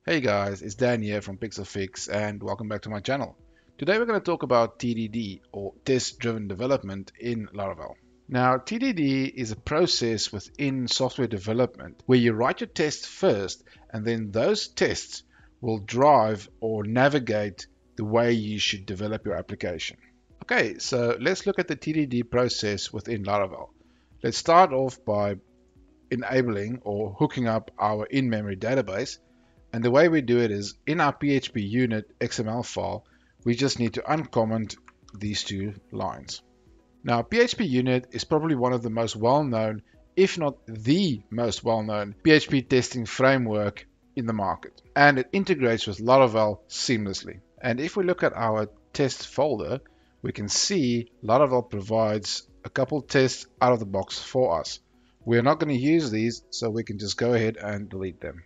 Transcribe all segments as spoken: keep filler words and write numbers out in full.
Hey guys, it's Dan here from PixelFix and welcome back to my channel. Today we're going to talk about T D D or Test Driven Development in Laravel. Now T D D is a process within software development where you write your tests first and then those tests will drive or navigate the way you should develop your application. Okay, so let's look at the T D D process within Laravel. Let's start off by enabling or hooking up our in-memory database. And the way we do it is in our P H P unit X M L file, we just need to uncomment these two lines. Now, P H P unit is probably one of the most well-known, if not the most well-known P H P testing framework in the market. And it integrates with Laravel seamlessly. And if we look at our test folder, we can see Laravel provides a couple tests out of the box for us. We're not going to use these, so we can just go ahead and delete them.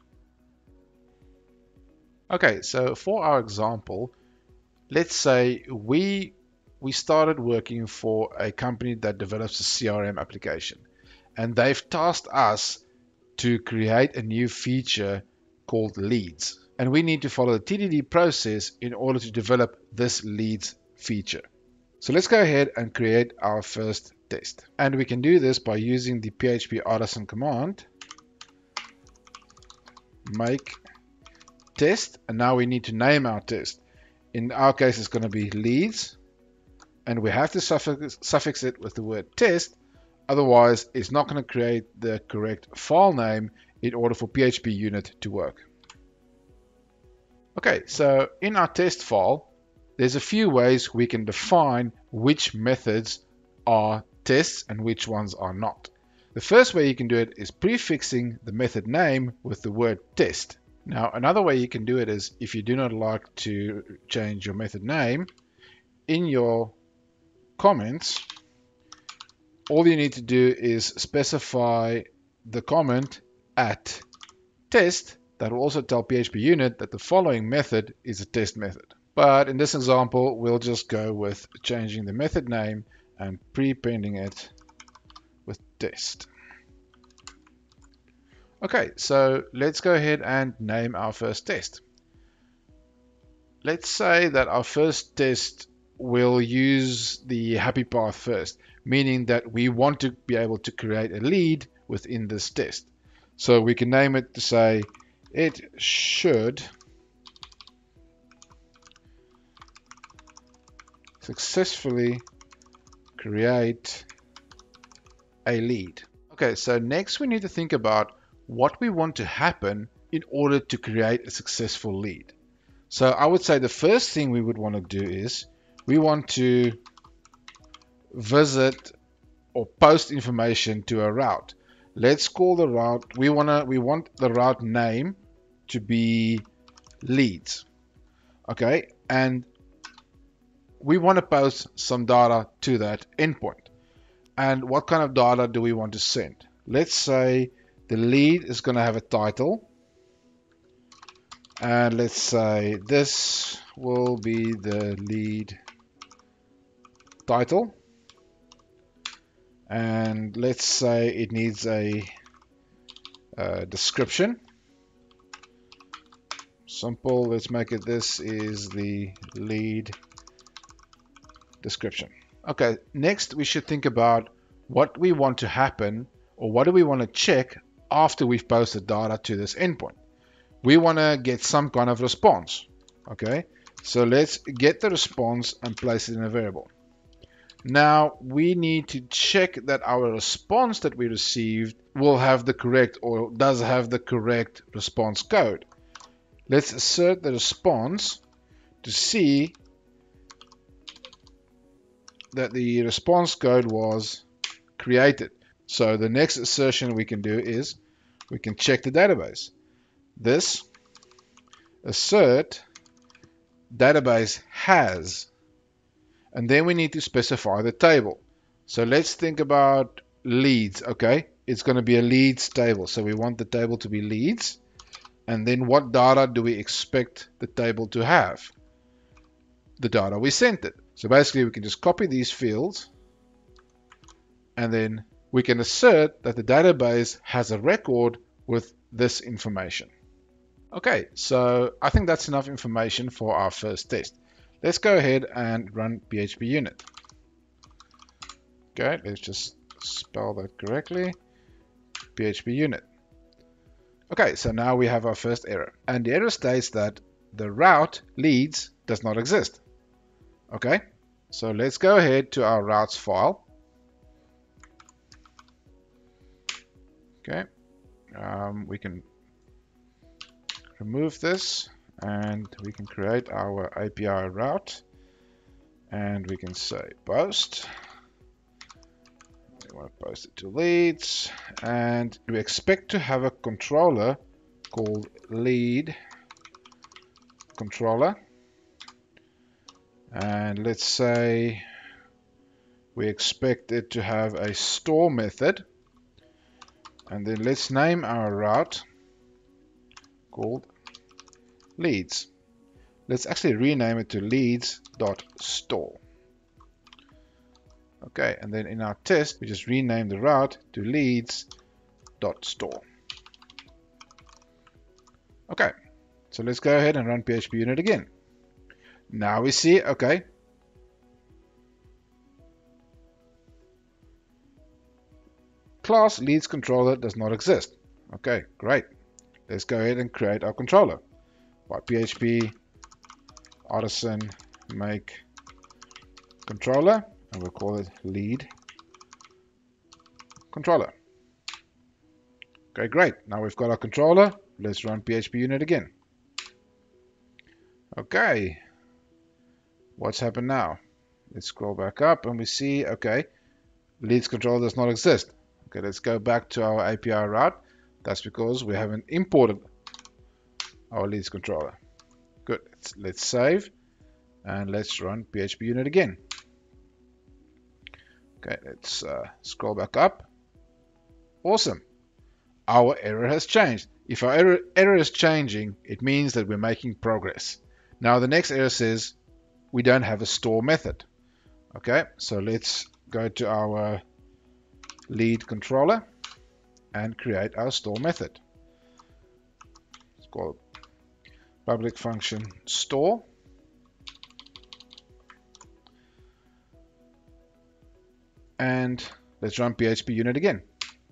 Okay, so for our example, let's say we we started working for a company that develops a C R M application, and they've tasked us to create a new feature called leads, and we need to follow the T D D process in order to develop this leads feature. So let's go ahead and create our first test, and we can do this by using the P H P artisan command make test, and now we need to name our test. In our case, it's going to be leads, and we have to suffix, suffix it with the word test, otherwise it's not going to create the correct file name in order for P H P unit to work. Okay, so in our test file, there's a few ways we can define which methods are tests and which ones are not. The first way you can do it is prefixing the method name with the word test. Now, another way you can do it is if you do not like to change your method name, in your comments, all you need to do is specify the comment at test. That will also tell P H P unit that the following method is a test method. But in this example, we'll just go with changing the method name and prepending it with test. Okay, so let's go ahead and name our first test. Let's say that our first test will use the happy path first, meaning that we want to be able to create a lead within this test. So we can name it to say it should successfully create a lead. Okay, so next we need to think about what we want to happen in order to create a successful lead. So I would say the first thing we would want to do is we want to visit or post information to a route. Let's call the route, we want to we want the route name to be leads. Okay, and we want to post some data to that endpoint. And what kind of data do we want to send? Let's say the lead is going to have a title, and let's say this will be the lead title, and let's say it needs a, a description. Simple, let's make it this is the lead description. Okay, next we should think about what we want to happen, or what do we want to check after we've posted data to this endpoint. We want to get some kind of response. Okay, so let's get the response and place it in a variable. Now we need to check that our response that we received will have the correct, or does have the correct response code. Let's assert the response to see that the response code was created. So the next assertion we can do is we can check the database. This assert database has, and then we need to specify the table. So let's think about leads. Okay, it's going to be a leads table, so we want the table to be leads, and then what data do we expect the table to have? The data we sent it. So basically we can just copy these fields, and then we can assert that the database has a record with this information. Okay, so I think that's enough information for our first test. Let's go ahead and run P H P unit. Okay, let's just spell that correctly. P H P unit. Okay, so now we have our first error. And the error states that the route leads does not exist. Okay, so let's go ahead to our routes file. Okay, um, we can remove this and we can create our A P I route. And we can say post. We want to post it to leads. And we expect to have a controller called lead controller. And let's say we expect it to have a store method. And then let's name our route called leads. Let's actually rename it to leads.store. Okay, and then in our test, we just rename the route to leads.store. Okay, so let's go ahead and run P H P unit again. Now we see, okay, class leads controller does not exist. Okay, great. Let's go ahead and create our controller. By P H P artisan make controller, and we'll call it lead controller. Okay, great. Now we've got our controller. Let's run P H P unit again. Okay, what's happened now? Let's scroll back up and we see, okay, leads controller does not exist. Okay, let's go back to our A P I route. That's because we haven't imported our leads controller. Good. Let's, let's save and let's run P H P unit again. Okay, let's uh, scroll back up. Awesome. Our error has changed. If our error, error is changing, it means that we're making progress. Now the next error says we don't have a store method. Okay, so let's go to our lead controller and create our store method. It's called public function store. And let's run P H P unit again.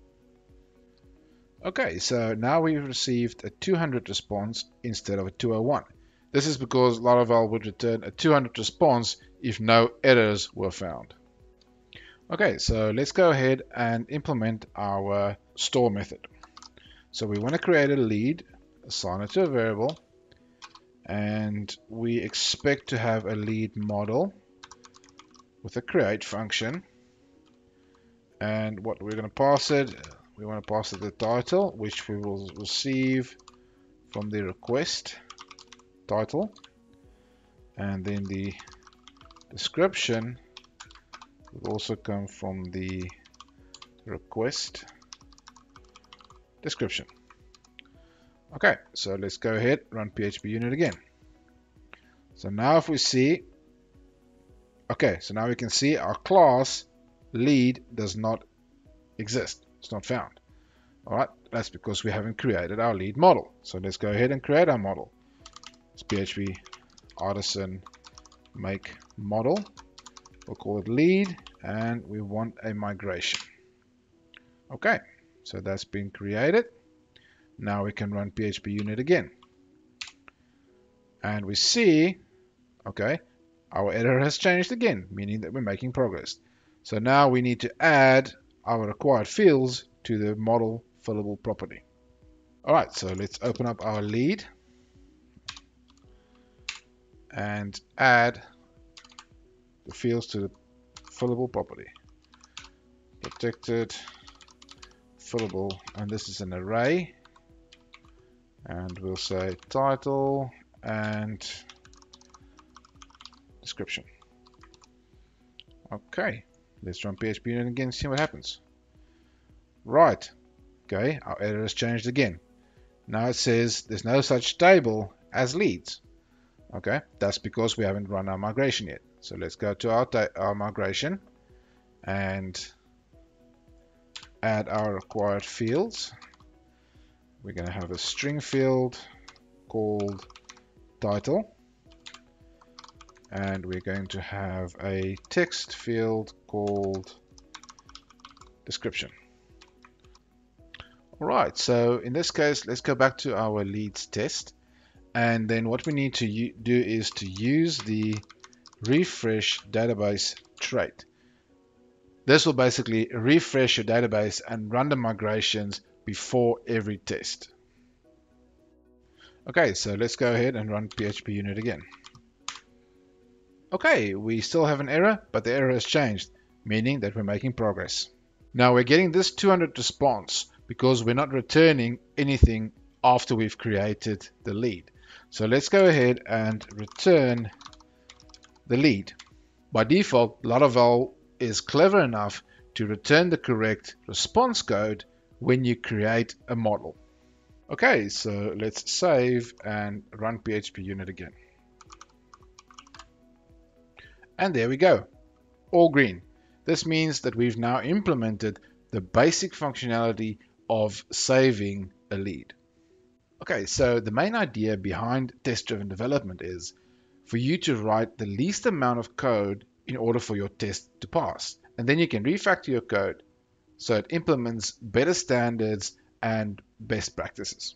Okay, so now we've received a two hundred response instead of a two oh one. This is because Laravel would return a two hundred response if no errors were found. Okay, so let's go ahead and implement our store method. So we want to create a lead, assign it to a variable, and we expect to have a lead model with a create function. And what we're going to pass it, we want to pass it the title, which we will receive from the request title, and then the description will also come from the request description. Okay, so let's go ahead, run P H P unit again. So now if we see, okay, so now we can see our class lead does not exist. It's not found. All right, that's because we haven't created our lead model. So let's go ahead and create our model. It's P H P artisan make model. We'll call it lead, and we want a migration. Okay, so that's been created. Now we can run P H P unit again. And we see, okay, our error has changed again, meaning that we're making progress. So now we need to add our required fields to the model fillable property. All right, so let's open up our lead and add the fields to the fillable property. Protected, fillable, and this is an array. And we'll say title and description. Okay. Let's run P H P unit again and see what happens. Right. Okay, our error has changed again. Now it says there's no such table as leads. Okay, that's because we haven't run our migration yet. So let's go to our, our migration and add our required fields. We're going to have a string field called title, and we're going to have a text field called description. All right, so in this case, let's go back to our leads test. And then what we need to do is to use the refresh database trait. This will basically refresh your database and run the migrations before every test. Okay, so let's go ahead and run P H P unit again. Okay, we still have an error, but the error has changed, meaning that we're making progress. Now we're getting this two hundred response because we're not returning anything after we've created the lead. So let's go ahead and return the lead. By default, Laravel is clever enough to return the correct response code when you create a model. Okay, so let's save and run P H P unit again. And there we go, all green. This means that we've now implemented the basic functionality of saving a lead. Okay, so the main idea behind test-driven development is for you to write the least amount of code in order for your test to pass. And then you can refactor your code so it implements better standards and best practices.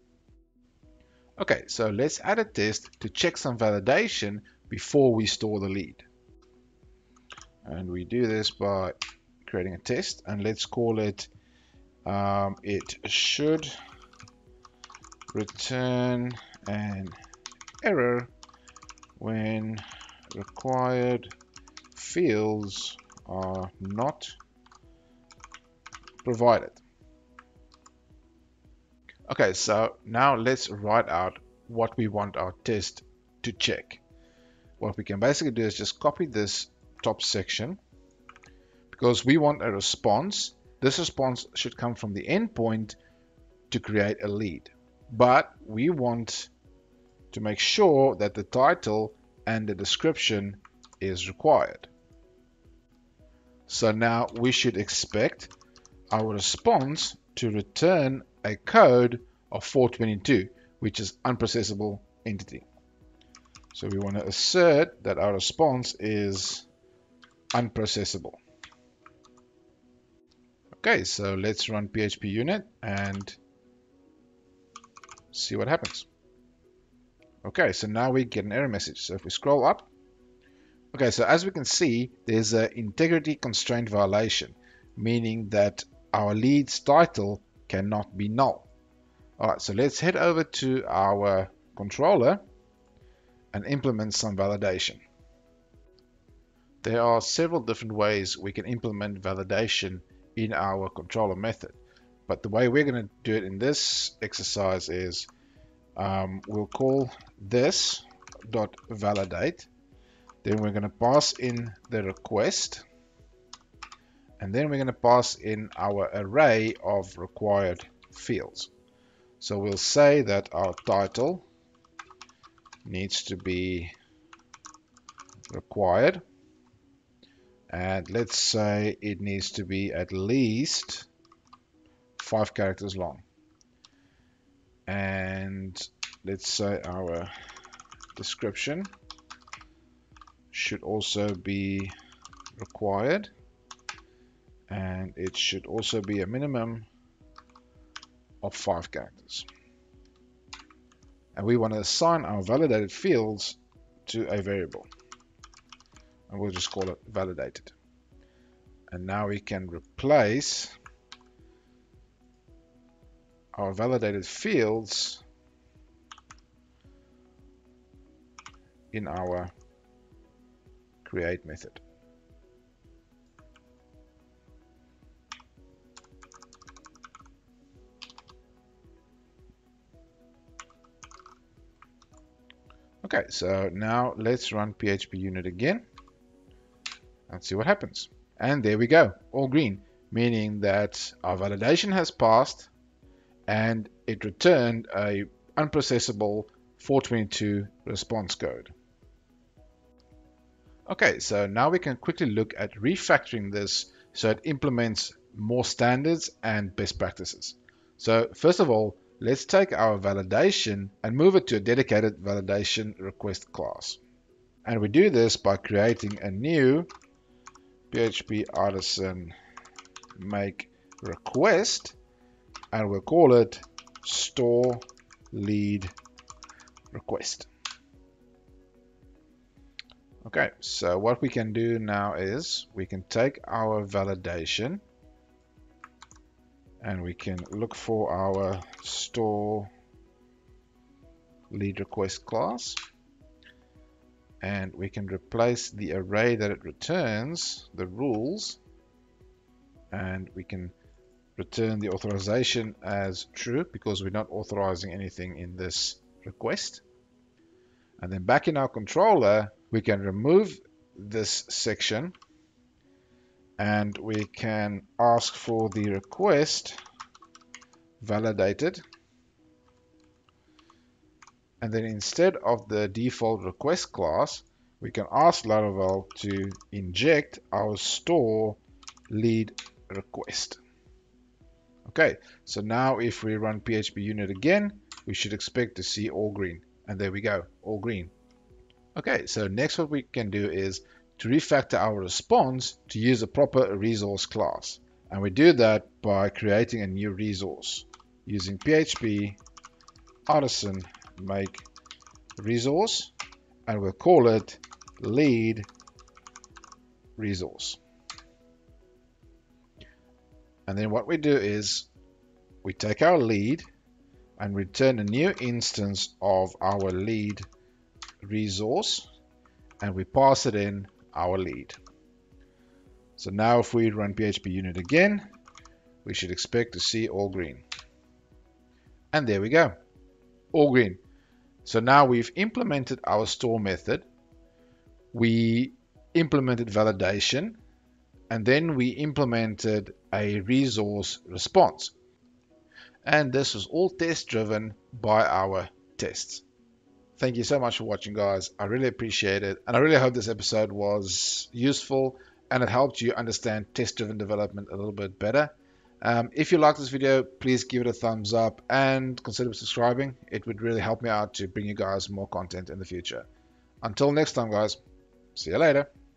Okay, so let's add a test to check some validation before we store the lead. And we do this by creating a test, and let's call it um, it should return an error when required fields are not provided. Okay, so now let's write out what we want our test to check. What we can basically do is just copy this top section because we want a response. This response should come from the endpoint to create a lead, but we want to make sure that the title and the description is required. So now we should expect our response to return a code of four twenty-two, which is unprocessable entity. So we want to assert that our response is unprocessable. Okay, so let's run P H P unit and see what happens. Okay, so now we get an error message. So if we scroll up, okay, so as we can see, there's an integrity constraint violation, meaning that our lead's title cannot be null. All right, so let's head over to our controller and implement some validation. There are several different ways we can implement validation in our controller method, but the way we're going to do it in this exercise is um, we'll call this dot validate, then we're going to pass in the request, and then we're going to pass in our array of required fields. So we'll say that our title needs to be required, and let's say it needs to be at least five characters long. And let's say our description should also be required, and it should also be a minimum of five characters. And we want to assign our validated fields to a variable, and we'll just call it validated. And now we can replace our validated fields in our create method. Okay, so now let's run P H P unit again and see what happens. And there we go, all green, meaning that our validation has passed and it returned a unprocessable four twenty-two response code. Okay, so now we can quickly look at refactoring this so it implements more standards and best practices. So first of all, let's take our validation and move it to a dedicated validation request class. And we do this by creating a new P H P artisan make request, and we'll call it store lead request. Okay, so what we can do now is we can take our validation and we can look for our store lead request class, and we can replace the array that it returns, the rules, and we can return the authorization as true because we're not authorizing anything in this request. And then back in our controller, we can remove this section and we can ask for the request validated. And then instead of the default request class, we can ask Laravel to inject our store lead request. Okay, so now if we run P H P unit again, we should expect to see all green. And there we go, all green. Okay, so next what we can do is to refactor our response to use a proper resource class. And we do that by creating a new resource using P H P artisan make resource, and we'll call it lead resource. And then what we do is we take our lead and return a new instance of our lead resource, and we pass it in our lead. So now if we run P H P unit again, we should expect to see all green. And there we go, all green. So now we've implemented our store method, we implemented validation, and then we implemented a resource response. And this was all test driven by our tests. Thank you so much for watching, guys. I really appreciate it. And I really hope this episode was useful and it helped you understand test driven development a little bit better. Um, if you like this video, please give it a thumbs up and consider subscribing. It would really help me out to bring you guys more content in the future. Until next time, guys. See you later.